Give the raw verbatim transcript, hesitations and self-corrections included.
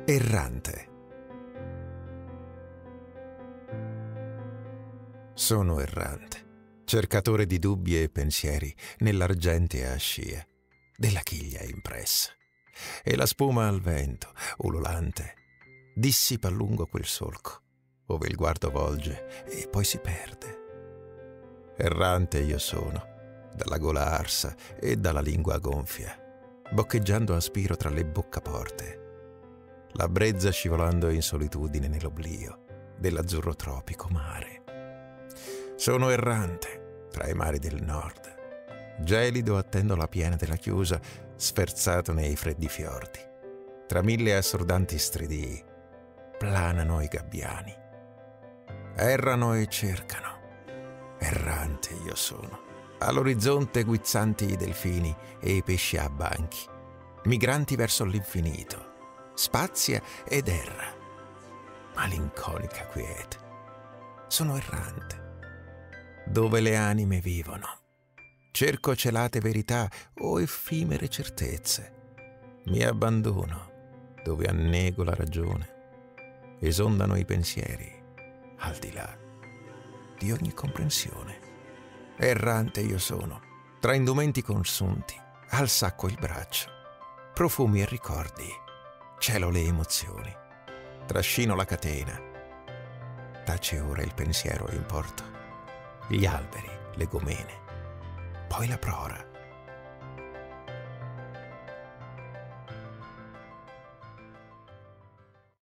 Errante. Sono errante, cercatore di dubbi e pensieri nell'argentea scia della chiglia impressa, e la spuma al vento, ululante, dissipa lungo quel solco, ove il guardo volge e poi si perde. Errante io sono, dalla gola arsa e dalla lingua gonfia, boccheggiando aspiro tra le boccaporte, la brezza scivolando in solitudine nell'oblio dell'azzurro tropico mare. Sono errante tra i mari del nord, gelido attendo la piena della chiusa, sferzato nei freddi fiordi. Tra mille assordanti stridii planano i gabbiani, errano e cercano. Errante io sono, all'orizzonte guizzanti i delfini e i pesci a banchi, migranti verso l'infinito, spazia ed erra, malinconica quiete. Sono errante, dove le anime vivono. Cerco celate verità o effimere certezze. Mi abbandono dove annego la ragione. Esondano i pensieri, al di là di ogni comprensione. Errante io sono, tra indumenti consunti, al sacco il braccio. Profumi e ricordi, celo le emozioni, trascino la catena. Tace ora il pensiero in porto, gli alberi, le gomene, poi la prora,